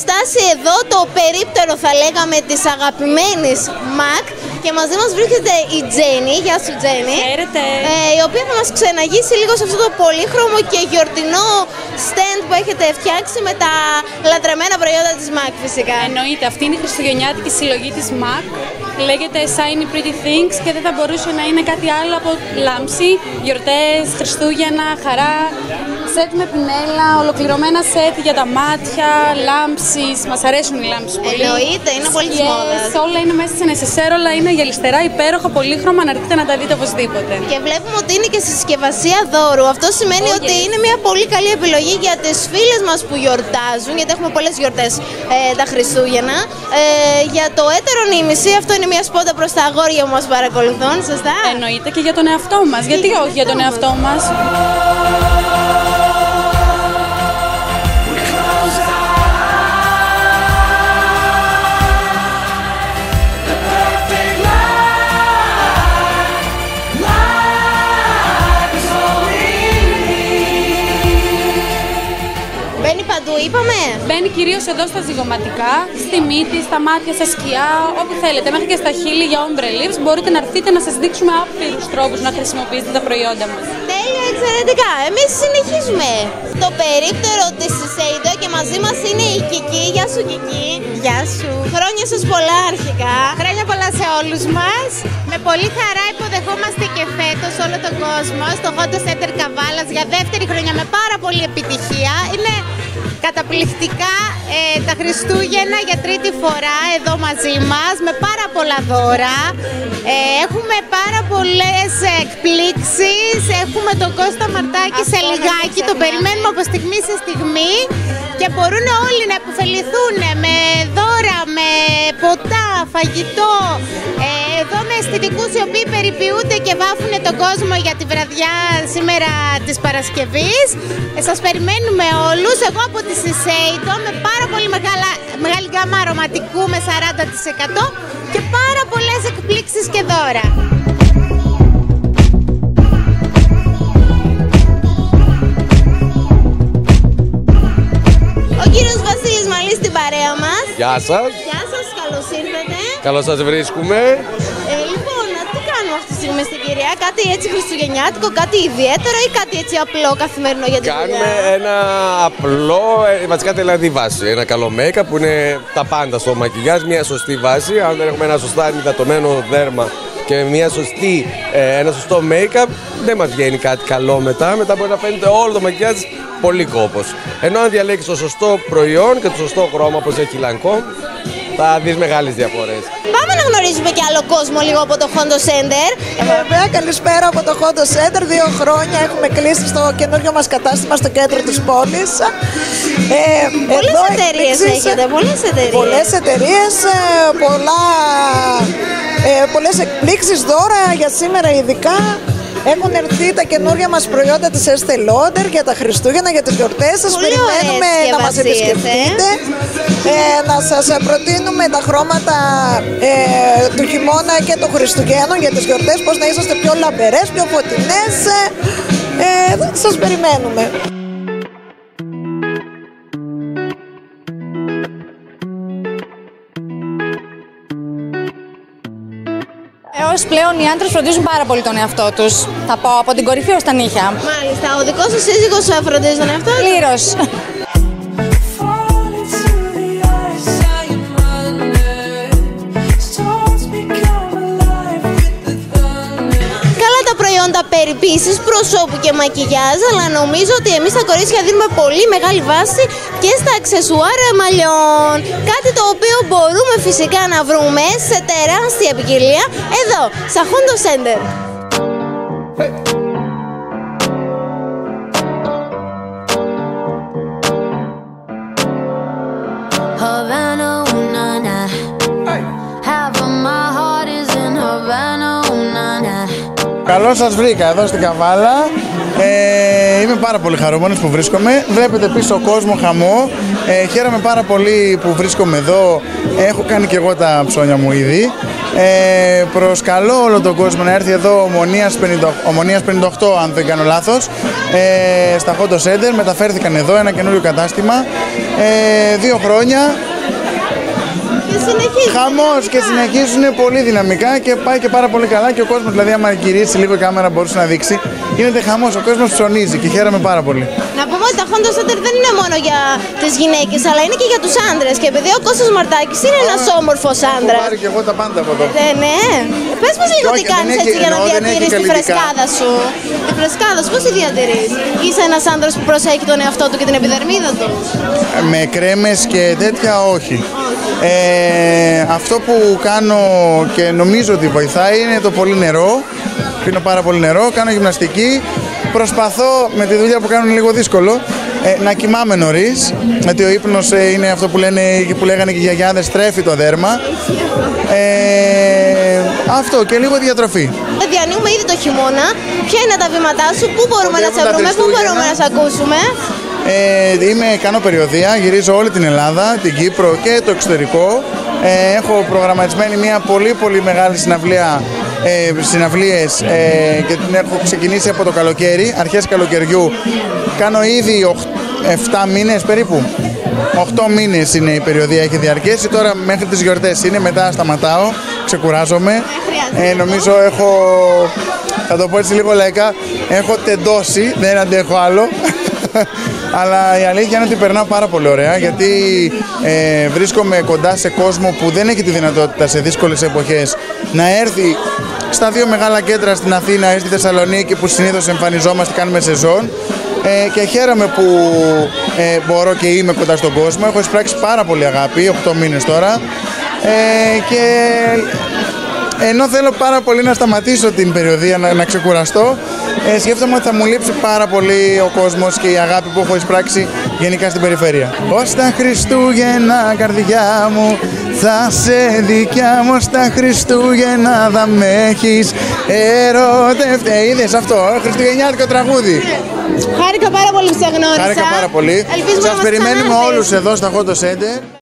φτάσει εδώ το περίπτερο, θα λέγαμε, της αγαπημένης MAC. Και μαζί μας βρίσκεται η Τζέννη. Γεια σου, Τζέννη. Χαίρετε. Η οποία θα μας ξεναγήσει λίγο σε αυτό το πολύχρωμο και γιορτινό stand που έχετε φτιάξει με τα λατρεμένα προϊόντα της MAC, φυσικά. Εννοείται, αυτή είναι η χριστουγεννιάτικη συλλογή της MAC. Λέγεται Shiny Pretty Things και δεν θα μπορούσε να είναι κάτι άλλο από λάμψη, γιορτές, Χριστούγεννα, χαρά. Σετ με πινέλα, ολοκληρωμένα σετ για τα μάτια, λάμψεις. Μας αρέσουν οι λάμψεις πολύ. Εννοείται, είναι πολύ της μόδας. Όλα είναι μέσα σε νεσεσέρ, όλα είναι γυαλιστερά, υπέροχα, πολύχρωμα, να έρθετε να τα δείτε οπωσδήποτε. Και βλέπουμε ότι είναι και στη συσκευασία δώρου. Αυτό σημαίνει ότι είναι μια πολύ καλή επιλογή για τις φίλες μας που γιορτάζουν, γιατί έχουμε πολλές γιορτές τα Χριστούγεννα. Για το έτερο νήμιση, αυτό είναι μια σπότα προς τα αγόρια που μας παρακολουθούν, σωστά? Εννοείται, και για τον εαυτό μας. Γιατί όχι για τον εαυτό μας. Είπαμε. Μπαίνει κυρίως εδώ στα ζυγωματικά, στη μύτη, στα μάτια, στα σκιά, όπου θέλετε. Μέχρι και στα χείλη για ombre lips. Μπορείτε να έρθετε να σας δείξουμε άπειρους τρόπους να χρησιμοποιήσετε τα προϊόντα μας. Τέλεια, εξαιρετικά. Εμείς συνεχίζουμε το περίπτερο της Shiseido και μαζί μας είναι η Κική. Γεια σου, Κική. Γεια σου. Χρόνια σας πολλά αρχικά. Χρόνια πολλά σε όλους μας. Με πολύ χαρά υποδεχόμαστε και φέτος όλο τον κόσμο στο Hot Center Καβάλας για δεύτερη χρονιά με πάρα πολύ επιτυχία. Είναι καταπληκτικά τα Χριστούγεννα για τρίτη φορά εδώ μαζί μας με πάρα πολλά δώρα. Έχουμε πάρα πολλές εκπλήξεις. Έχουμε τον Κώστα Μαρτάκη σε λιγάκι. Το περιμένουμε από στιγμή σε στιγμή και μπορούν όλοι να επωφεληθούν με δώρα, με ποτά, φαγητό. Εδώ με αισθητικούς οι οποίοι περιποιούνται και βάφουν τον κόσμο για τη βραδιά σήμερα της Παρασκευής. Σας περιμένουμε όλους. Εγώ από τη Shiseido με πάρα πολύ μεγάλη γκάμα αρωματικού με 40% και πάρα πολλές εκπλήξεις και δώρα. Ο κύριος Βασίλης Μαλής στην παρέα μας. Γεια σας. Γεια σας, καλώς ήρθατε. Καλώς σας βρίσκουμε. Λοιπόν, τι κάνουμε αυτή τη στιγμή στην κυρία, κάτι έτσι χριστουγεννιάτικο, κάτι ιδιαίτερο ή κάτι έτσι απλό καθημερινό για τη δουλειά? Κάνουμε ένα απλό, βασικά δηλαδή βάση. Ένα καλό make-up που είναι τα πάντα στο μακιγιάζ, μια σωστή βάση. Αν δεν έχουμε ένα σωστά ενυδατωμένο δέρμα και ένα σωστό make-up, δεν μας βγαίνει κάτι καλό μετά. Μετά μπορεί να φαίνεται όλο το μακιγιάζ πολύ κόπος. Ενώ αν διαλέγεις το σωστό προϊόν και το σωστό χρώμα, όπως έχει η Lancôme, θα δεις μεγάλες διαφορές. Πάμε να γνωρίζουμε και άλλο κόσμο λίγο από το Hondo Center. Βέβαια, καλησπέρα από το Hondo Center. 2 χρόνια έχουμε κλείσει στο καινούριο μας κατάστημα στο κέντρο της πόλης. Πολλές εταιρείες έχετε, πολλές εταιρείες, πολλές εκπλήξεις, δώρα για σήμερα ειδικά. Έχουν έρθει τα καινούργια μας προϊόντα της Estée Lauder για τα Χριστούγεννα, για τις γιορτές. Σας περιμένουμε να μας επισκεφτείτε, να σας προτείνουμε τα χρώματα του χειμώνα και των Χριστουγέννων για τις γιορτές, πώς να είσαστε πιο λαμπερές, πιο φωτεινές. Σας περιμένουμε. Έως πλέον οι άντρες φροντίζουν πάρα πολύ τον εαυτό τους. Θα πω από την κορυφή ως τα νύχια. Μάλιστα, ο δικός σας σύζυγος φροντίζει τον εαυτό του? Πλήρως. Προϊόντα περιποίησης προσώπου και μακιγιάζ, αλλά νομίζω ότι εμείς τα κορίτσια δίνουμε πολύ μεγάλη βάση και στα αξεσουάρ μαλλιών. Κάτι το οποίο μπορούμε φυσικά να βρούμε σε τεράστια ποικιλία εδώ, στα Hondo Center. Καλώς σας βρήκα εδώ στην Καβάλα. Είμαι πάρα πολύ χαρούμενος που βρίσκομαι. Βλέπετε πίσω κόσμο, χαμό. Χαίρομαι πάρα πολύ που βρίσκομαι εδώ. Έχω κάνει και εγώ τα ψώνια μου ήδη. Προσκαλώ όλο τον κόσμο να έρθει εδώ, Ομονίας 58 αν δεν κάνω λάθος, στα Hot Center. Μεταφέρθηκαν εδώ, ένα καινούριο κατάστημα, 2 χρόνια. Χαμός και συνεχίζουν πολύ δυναμικά και πάει και πάρα πολύ καλά. Και ο κόσμος, δηλαδή, άμα γυρίσει λίγο η κάμερα, μπορούσε να δείξει. Γίνεται χαμός, ο κόσμος ψωνίζει και χαίρομαι πάρα πολύ. Να πούμε ότι τα Hot Center δεν είναι μόνο για τις γυναίκες, αλλά είναι και για τους άντρες. Και επειδή ο Κώστας Μαρτάκης είναι ένας όμορφος άντρας. Έχω πάρει και εγώ τα πάντα από εδώ. Ναι. Πες μας λίγο τι κάνεις έτσι για να διατηρείς τη φρεσκάδα σου. Τη φρεσκάδα σου, πώς τη διατηρείς? Είσαι ένας άντρας που προσέχει τον εαυτό του και την επιδερμίδα του? Με κρέμες και τέτοια όχι. Αυτό που κάνω και νομίζω ότι βοηθάει είναι το πολύ νερό. Πίνω πάρα πολύ νερό, κάνω γυμναστική. Προσπαθώ με τη δουλειά που κάνω λίγο δύσκολο να κοιμάμαι νωρίς. Γιατί ο ύπνος είναι αυτό που λέγανε και οι γιαγιάδες, τρέφει το δέρμα. Αυτό και λίγο διατροφή. Διανύουμε ήδη το χειμώνα. Ποια είναι τα βήματά σου, πού μπορούμε να σε βρούμε, πού μπορούμε να σε ακούσουμε? Κάνω περιοδεία, γυρίζω όλη την Ελλάδα, την Κύπρο και το εξωτερικό. Έχω προγραμματισμένη μια πολύ μεγάλη συναυλίες και την έχω ξεκινήσει από το καλοκαίρι, αρχές καλοκαιριού. Κάνω ήδη 7 μήνες περίπου. 8 μήνες είναι η περιοδία, έχει διαρκέσει. Τώρα μέχρι τις γιορτές είναι, μετά σταματάω, ξεκουράζομαι. Νομίζω θα το πω έτσι λίγο λαϊκά, έχω τεντώσει, δεν αντέχω άλλο. Αλλά η αλήθεια είναι ότι περνάω πάρα πολύ ωραία, γιατί βρίσκομαι κοντά σε κόσμο που δεν έχει τη δυνατότητα σε δύσκολες εποχές να έρθει στα 2 μεγάλα κέντρα, στην Αθήνα ή στη Θεσσαλονίκη, που συνήθως εμφανιζόμαστε, κάνουμε σεζόν. Και χαίρομαι που μπορώ και είμαι κοντά στον κόσμο. Έχω εισπράξει πάρα πολύ αγάπη, 8 μήνες τώρα. Και ενώ θέλω πάρα πολύ να σταματήσω την περιοδία, να ξεκουραστώ, σκέφτομαι ότι θα μου λείψει πάρα πολύ ο κόσμος και η αγάπη που έχω εισπράξει γενικά στην περιφέρεια. Ως τα Χριστούγεννα, καρδιά μου, θα σε δικιά μου, στα Χριστούγεννα θα με έχεις ερωτευτεί. Είδες αυτό, χριστουγεννιάτικο τραγούδι. Χάρηκα πάρα πολύ που σε γνώρισα. Χάρηκα πάρα πολύ. Σας περιμένουμε όλους εδώ στα Hot Center.